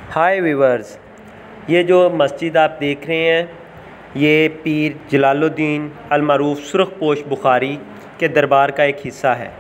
हाय viewers, ये जो मस्जिद आप देख रहे हैं ये पीर जलालुद्दीन अल-मरूफ सुरखपोश बुखारी के दरबार का एक हिस्सा है।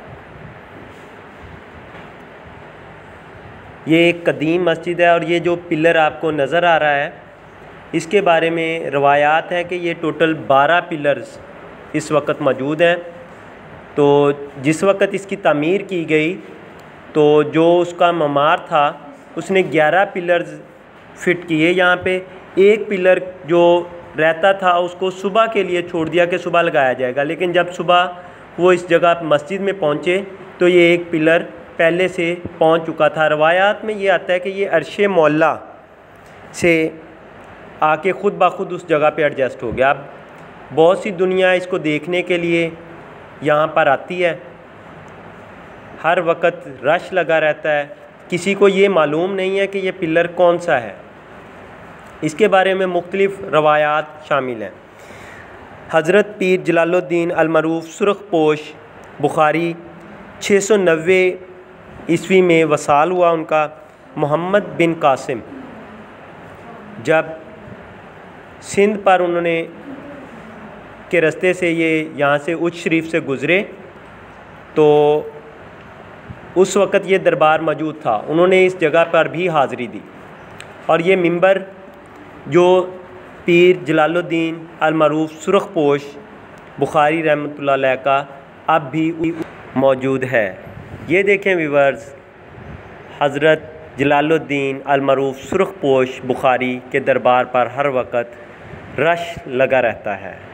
ये एक कदीम मस्जिद है और ये जो पिलर आपको नज़र आ रहा है इसके बारे में रवायात है कि ये टोटल 12 पिलर्स इस वक्त मौजूद हैं। तो जिस वक्त इसकी तामीर की गई तो जो उसका ममार था उसने 11 पिलर्स फिट किए। यहाँ पे एक पिलर जो रहता था उसको सुबह के लिए छोड़ दिया कि सुबह लगाया जाएगा, लेकिन जब सुबह वो इस जगह मस्जिद में पहुँचे तो ये एक पिलर पहले से पहुँच चुका था। रवायात में ये आता है कि ये अर्श मौला से आके ख़ुद ब खुद उस जगह पे एडजस्ट हो गया। अब बहुत सी दुनिया इसको देखने के लिए यहाँ पर आती है, हर वक्त रश लगा रहता है, किसी को ये मालूम नहीं है कि ये पिलर कौन सा है। इसके बारे में मुख्तलिफ़ रवायात शामिल हैं। हज़रत पीर जलालुद्दीन अल-मरूफ सुरखपोश बुखारी 690 ईस्वी में वसाल हुआ उनका। मोहम्मद बिन कासिम जब सिंध पर उन्होंने के रास्ते से ये यहाँ से उच्च शरीफ से गुज़रे तो उस वक़्त ये दरबार मौजूद था। उन्होंने इस जगह पर भी हाज़िरी दी और ये मिंबर जो पीर जलालुद्दीन अल-मरूफ सुरखपोश बुखारी रहमतुल्लाह अलैह का अब भी मौजूद है। ये देखें व्यूअर्स, हज़रत जलालुद्दीन अल-मरूफ सुरखपोश बुखारी के दरबार पर हर वक्त रश लगा रहता है।